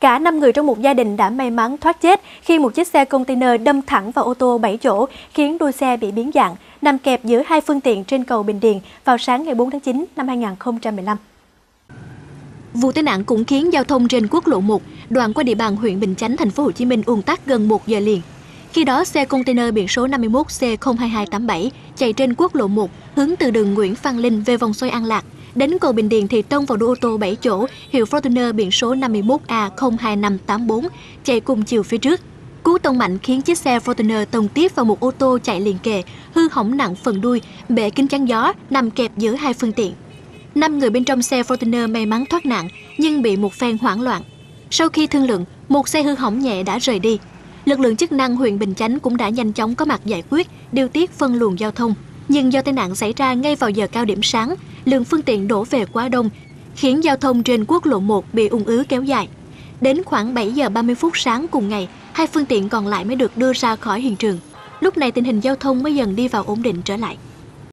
Cả 5 người trong một gia đình đã may mắn thoát chết khi một chiếc xe container đâm thẳng vào ô tô 7 chỗ, khiến đuôi xe bị biến dạng, nằm kẹp giữa hai phương tiện trên cầu Bình Điền vào sáng ngày 4 tháng 9 năm 2015. Vụ tai nạn cũng khiến giao thông trên quốc lộ 1, đoạn qua địa bàn huyện Bình Chánh, thành phố Hồ Chí Minh ùn tắc gần 1 giờ liền. Khi đó, xe container biển số 51C02287 chạy trên quốc lộ 1 hướng từ đường Nguyễn Văn Linh về vòng xoay An Lạc. Đến cầu Bình Điền thì tông vào đuôi ô tô 7 chỗ hiệu Fortuner biển số 51A02584 chạy cùng chiều phía trước. Cú tông mạnh khiến chiếc xe Fortuner tông tiếp vào một ô tô chạy liền kề, hư hỏng nặng phần đuôi, bệ kính chắn gió, nằm kẹp giữa hai phương tiện. 5 người bên trong xe Fortuner may mắn thoát nạn nhưng bị một phen hoảng loạn. Sau khi thương lượng, một xe hư hỏng nhẹ đã rời đi. Lực lượng chức năng huyện Bình Chánh cũng đã nhanh chóng có mặt giải quyết, điều tiết phân luồng giao thông. Nhưng do tai nạn xảy ra ngay vào giờ cao điểm sáng, lượng phương tiện đổ về quá đông, khiến giao thông trên quốc lộ 1 bị ùn ứ kéo dài. Đến khoảng 7 giờ 30 phút sáng cùng ngày, hai phương tiện còn lại mới được đưa ra khỏi hiện trường. Lúc này tình hình giao thông mới dần đi vào ổn định trở lại.